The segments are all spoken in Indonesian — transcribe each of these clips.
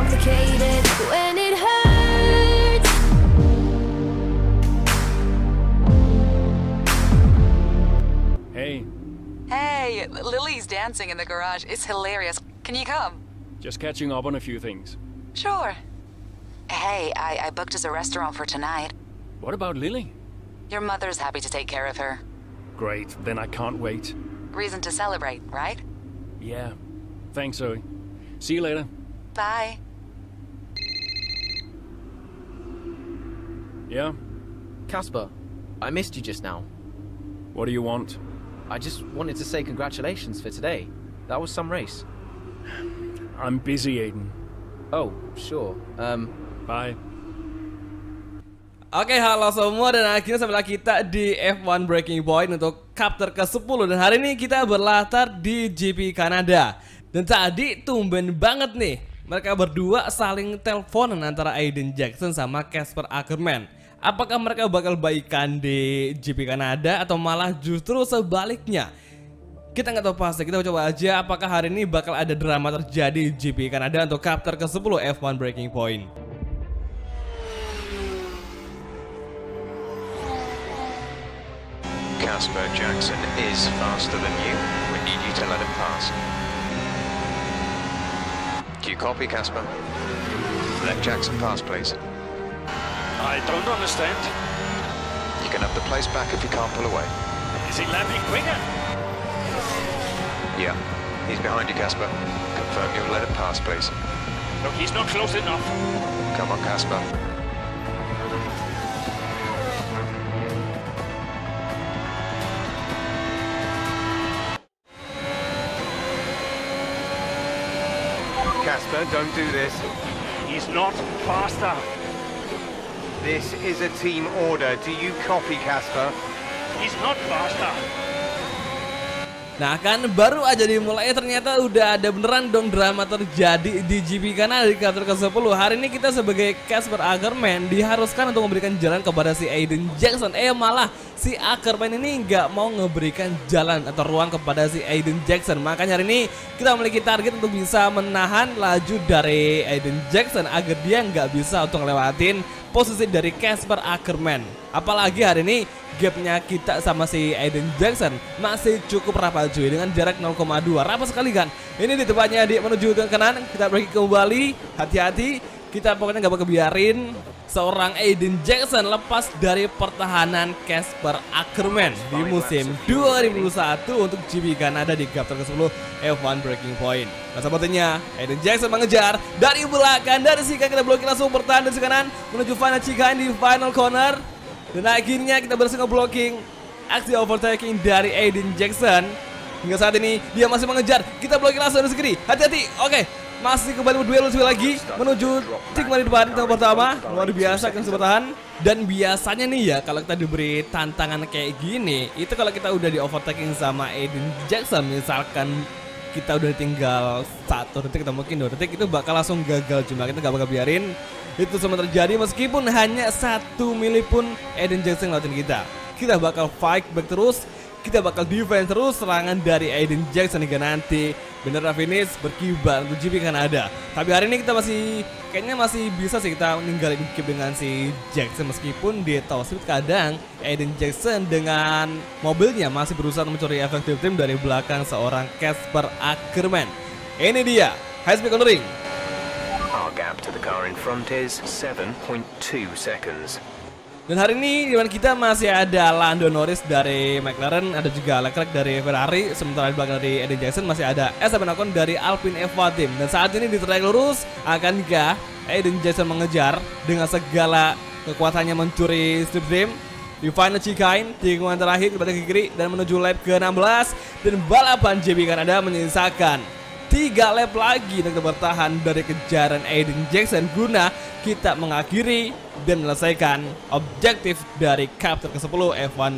complicated when it hurts. Hey. Hey, Lily's dancing in the garage. It's hilarious. Can you come? Just catching up on a few things. Sure. Hey, I booked us a restaurant for tonight. What about Lily? Your mother's happy to take care of her. Great, then I can't wait. Reason to celebrate, right? Yeah. Thanks, Zoe. See you later. Bye. Yeah? Casper, I missed you just now. What do you want? I just wanted to say congratulations for today. That was some race. I'm busy, Aiden. Oh, sure. Bye. Oke, halo semua, dan akhirnya sampailah kita di F1 Breaking Point untuk chapter ke-10. Dan hari ini kita berlatar di GP Kanada. Dan tadi tumben banget nih, mereka berdua saling teleponan antara Aiden Jackson sama Casper Ackerman. Apakah mereka bakal baikan di GP Kanada atau malah justru sebaliknya? Kita nggak tahu pasti, kita coba aja apakah hari ini bakal ada drama terjadi di GP Kanada untuk chapter ke-10 F1 Breaking Point. Casper Jackson is faster than you. We need you to let him pass. Do you copy, Casper? Let Jackson pass, please. I don't understand. You can have the place back if you can't pull away. Is he lapping quicker? Yeah, he's behind you, Casper. Confirm you'll let him pass, please. Look, he's not close enough. Come on, Casper. Casper, don't do this. He's not faster. This is a team order. Do you copy, Casper? He's not faster. Nah kan baru aja dimulai ternyata udah ada beneran dong drama terjadi di GP Kanada di chapter ke-10. Hari ini kita sebagai Casper Ackerman diharuskan untuk memberikan jalan kepada si Aiden Jackson. Malah si Ackerman ini nggak mau ngeberikan jalan atau ruang kepada si Aiden Jackson. Makanya hari ini kita memiliki target untuk bisa menahan laju dari Aiden Jackson agar dia nggak bisa untuk ngelewatin posisi dari Casper Ackerman. Apalagi hari ini gapnya kita sama si Aiden Jackson masih cukup rapat cuy, dengan jarak 0,2. Rapat sekali kan. Ini di tempatnya dia menuju ke kanan. Kita break kembali. Hati-hati. Kita pokoknya gak bakal biarin seorang Aiden Jackson lepas dari pertahanan Casper Ackerman di musim 2021 untuk GP Kanada di chapter ke-10 F1 Breaking Point. Nah sepertinya Aiden Jackson mengejar dari belakang, dari sisi kanan kita blokir langsung bertahan dari sisi kanan menuju final chicane di final corner. Dan akhirnya kita berhasil nge-blocking aksi overtaking dari Aiden Jackson. Hingga saat ini dia masih mengejar. Kita blokir langsung dari segi. Hati-hati. Oke. Masih kembali berduel lagi menuju tik di depan yang pertama. Luar biasa kan bertahan. Dan biasanya nih ya kalau kita diberi tantangan kayak gini, itu kalau kita udah di overtaking sama Aiden Jackson, misalkan kita udah tinggal 1 detik atau mungkin 2 detik, itu bakal langsung gagal. Cuma kita gak bakal biarin itu semua terjadi meskipun hanya 1 mili pun Aiden Jackson ngelawatin kita. Kita bakal fight back terus. Kita bakal defense terus serangan dari Aiden Jackson hingga nanti beneran finish berkibar untuk GP Kanada. Tapi hari ini kita kayaknya masih bisa sih kita ninggalin keep dengan si Jackson meskipun di top speed kadang Aiden Jackson dengan mobilnya masih berusaha mencuri effective time dari belakang seorang Casper Ackerman. Ini dia high speed cornering. Our gap to the car in front is 7.2 seconds. Dan hari ini di depan kita masih ada Lando Norris dari McLaren, ada juga Leclerc dari Ferrari, sementara di belakang dari Aiden Jackson masih ada Esteban Ocon dari Alpine F1 Team. Dan saat ini di track lurus, akankah Aiden Jackson mengejar dengan segala kekuatannya mencuri strip dream di final chicane, tikungan terakhir kembali ke kiri dan menuju lap ke-16. Dan balapan GP Kanada menyisakan 3 lap lagi untuk bertahan dari kejaran Aiden Jackson guna kita mengakhiri dan menyelesaikan objektif dari chapter ke-10 F1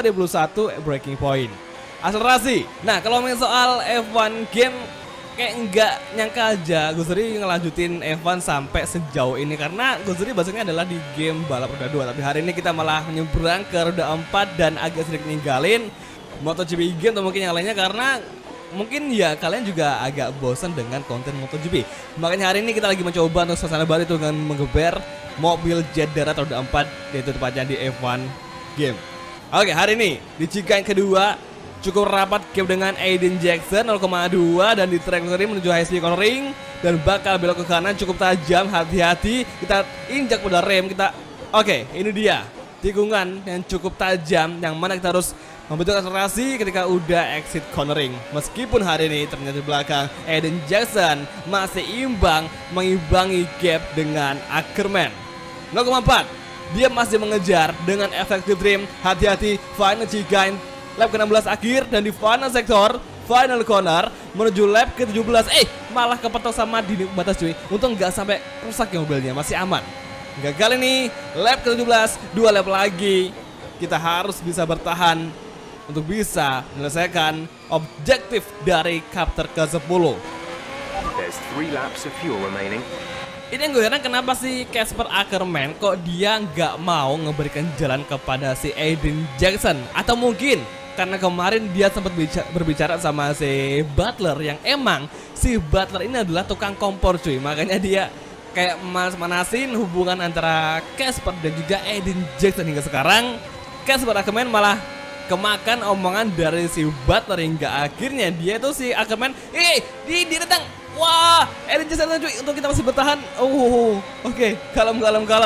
2021 Breaking Point. Akselerasi. Nah kalau ngomongin soal F1 game, kayak nggak nyangka aja Gusri ngelanjutin F1 sampai sejauh ini, karena Gusri basicnya adalah di game balap roda 2. Tapi hari ini kita malah menyeberang ke roda 4 dan agak sedikit ninggalin MotoGP game atau mungkin yang lainnya, karena mungkin ya kalian juga agak bosan dengan konten MotoGP. Makanya hari ini kita lagi mencoba untuk suasana baru itu dengan menggeber mobil jet darat roda 4, yaitu tepatnya di F1 game. Oke, hari ini di chicane kedua cukup rapat gap dengan Aiden Jackson 0,2 dan di track kiri menuju high speed cornering dan bakal belok ke kanan cukup tajam, hati-hati kita injak pada rem kita. Oke, ini dia tikungan yang cukup tajam yang mana kita harus membentuk akselerasi ketika udah exit cornering. Meskipun hari ini ternyata di belakang Aiden Jackson masih imbang, mengimbangi gap dengan Ackerman 0,4. Dia masih mengejar dengan effective trim. Hati-hati final chicane lap ke-16 akhir dan di final sektor final corner menuju lap ke-17 malah kepetok sama dinding batas cuy. Untung nggak sampai rusak ya mobilnya, masih aman. Gagal ini lap ke-17, 2 lap lagi. Kita harus bisa bertahan untuk bisa menyelesaikan objektif dari chapter ke-10. There's 3 laps of fuel remaining. Ini yang gue heran kenapa sih Casper Ackerman kok dia nggak mau ngeberikan jalan kepada si Aiden Jackson. Atau mungkin karena kemarin dia sempat berbicara sama si Butler yang emang si Butler ini adalah tukang kompor cuy. Makanya dia kayak manasin hubungan antara Casper dan juga Aiden Jackson hingga sekarang. Casper Ackerman malah kemakan omongan dari si Butler hingga akhirnya dia tuh si Ackerman dia datang. Wah, Aiden Jackson cuy, untuk kita masih bertahan. Oke, kalem.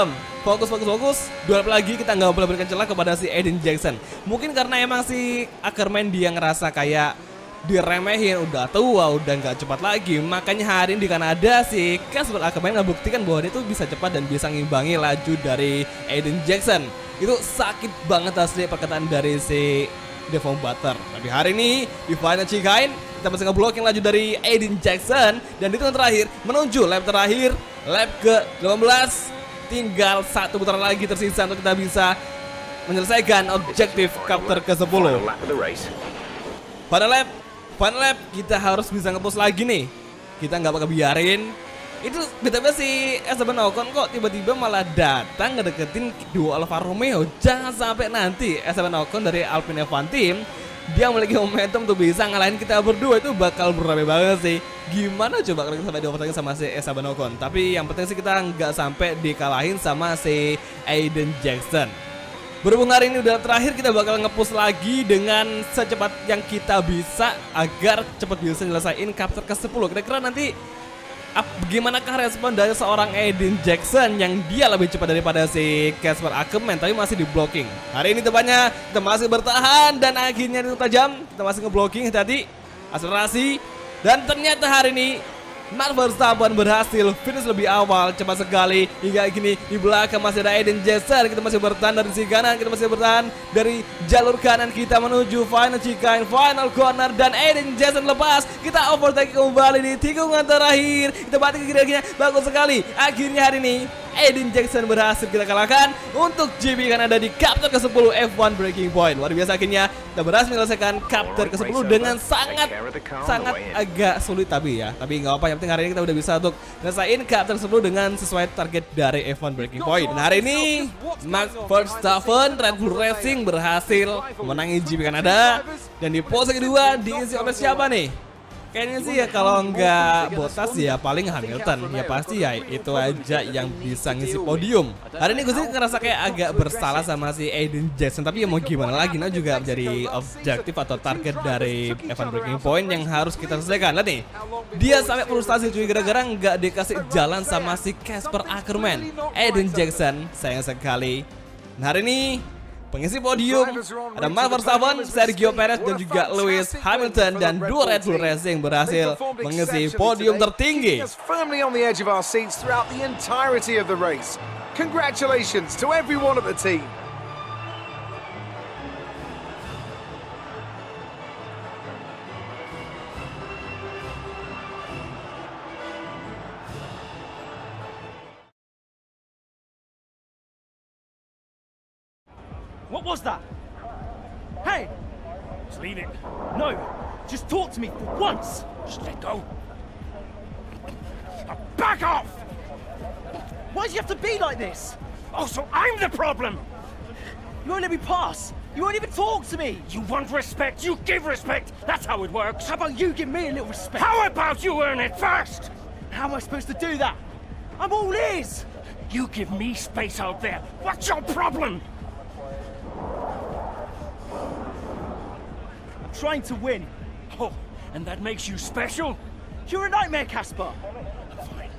Fokus. 2 lap lagi kita nggak boleh berikan celah kepada si Aiden Jackson. Mungkin karena emang si Ackerman dia ngerasa kayak diremehin, udah tua, udah nggak cepat lagi. Makanya hari ini di Kanada si Casper Ackerman ngebuktikan bahwa dia tuh bisa cepat dan bisa ngimbangi laju dari Aiden Jackson. Itu sakit banget asli perkataan dari si Devon Butler. Tapi hari ini di final chicane kita masih ngeblocking laju dari Aiden Jackson dan itu yang terakhir menuju lap terakhir, lap ke-18. Tinggal 1 putaran lagi tersisa untuk kita bisa menyelesaikan objektif chapter ke-10. Final lap kita harus bisa nge-push lagi nih. Kita nggak bakal biarin. Itu betapa si Esteban Ocon kok tiba-tiba malah datang ngedeketin duo Alfa Romeo. Jangan sampai nanti Esteban Ocon dari Alpine F1 Team dia memiliki momentum untuk bisa ngalahin kita berdua, itu bakal beramai banget sih. Gimana coba kalau kita sampai dioper sama si Esteban Ocon. Tapi yang penting sih kita nggak sampai dikalahin sama si Aiden Jackson. Berhubung hari ini udah terakhir, kita bakal nge-push lagi dengan secepat yang kita bisa agar cepat bisa nyelesain chapter ke-10. Kira-kira nanti bagaimanakah respon dari seorang Aiden Jackson yang dia lebih cepat daripada si Casper Ackerman tapi masih di blocking. Hari ini tepatnya kita masih bertahan dan akhirnya itu tajam. Kita masih nge-blocking, hati-hati, akselerasi. Dan ternyata hari ini Max Verstappen berhasil finish lebih awal, cepat sekali. Hingga gini di belakang masih ada Aiden Jackson. Kita masih bertahan dari sisi kanan, kita masih bertahan dari jalur kanan. Kita menuju final chicane, final corner dan Aiden Jackson lepas. Kita overtake kembali di tikungan terakhir. Kita balik ke kiri-kirinya, bagus sekali. Akhirnya hari ini Aiden Jackson berhasil kita kalahkan untuk GP Kanada di chapter ke-10 F1 Breaking Point. Luar biasa, akhirnya kita berhasil menyelesaikan chapter ke-10 dengan sangat agak sulit tapi nggak apa-apa. Yang penting hari ini kita udah bisa untuk ngelesain chapter 10 dengan sesuai target dari F1 Breaking Point. Dan hari ini Max Verstappen Red Bull Racing berhasil memenangi GP Kanada dan di pose kedua diisi oleh siapa nih? Kayaknya sih ya kalau nggak Bottas ya paling Hamilton. Ya pasti ya itu aja yang bisa ngisi podium. Hari ini gue sih ngerasa kayak agak bersalah sama si Aiden Jackson. Tapi ya mau gimana lagi, nah juga menjadi objektif atau target dari F1 Breaking Point yang harus kita selesaikan. Lihat nih, dia sampai frustasi cuy gara-gara nggak dikasih jalan sama si Casper Ackerman. Aiden Jackson sayang sekali. Nah hari ini pengisi podium ada Max Verstappen, Sergio Perez dan juga Lewis Hamilton, dan dua Red Bull Racing berhasil mengisi podium tertinggi. Firmly on the edge of our seats throughout the entirety of the race. Congratulations to everyone at the team. What was that? Hey! Just leave it. No! Just talk to me for once! Just let go. Back off! Why do you have to be like this? Oh, so I'm the problem! You won't let me pass, You won't even talk to me! You want respect, you give respect. That's how it works. How about you give me a little respect? How about you earn it first? How am I supposed to do that? I'm all ears! You give me space out there. What's your problem? I'm trying to win. Oh, and that makes you special? You're a nightmare, Casper. Fine.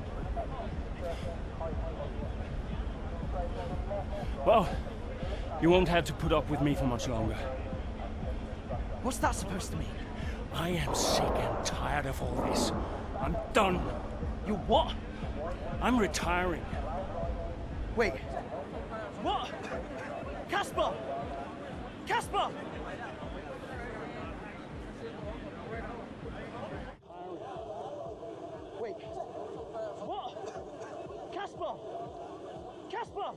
Well, you won't have to put up with me for much longer. What's that supposed to mean? I am sick and tired of all this. I'm done. You what? I'm retiring. Wait. What? Casper! Casper! Wait. What? Casper! Casper!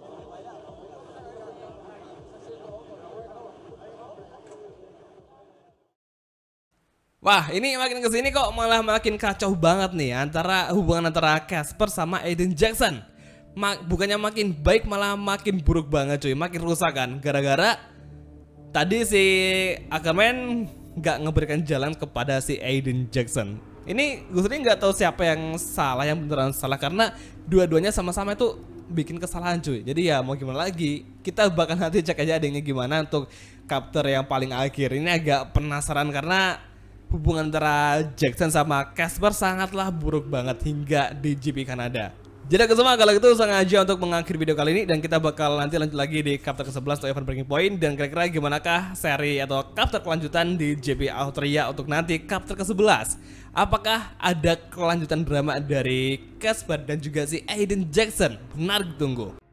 Wah, ini makin kesini kok malah makin kacau banget nih hubungan antara Casper sama Aiden Jackson. Bukannya makin baik malah makin buruk banget cuy, makin rusak kan. Gara-gara tadi si Ackerman nggak ngeberikan jalan kepada si Aiden Jackson. Ini gue sendiri nggak tahu siapa yang salah, yang beneran salah, karena dua-duanya sama-sama itu bikin kesalahan cuy. Jadi ya mau gimana lagi, kita bakal nanti cek aja adanya gimana untuk chapter yang paling akhir. Ini agak penasaran karena hubungan antara Jackson sama Casper sangatlah buruk banget hingga di GP Kanada. Jadi semua kalau gitu sengaja untuk mengakhiri video kali ini, dan kita bakal nanti lanjut lagi di chapter ke-11 untuk event Breaking Point. Dan kira-kira gimanakah seri atau chapter kelanjutan di GP Austria untuk nanti chapter ke-11? Apakah ada kelanjutan drama dari Casper dan juga si Aiden Jackson? Benar ditunggu.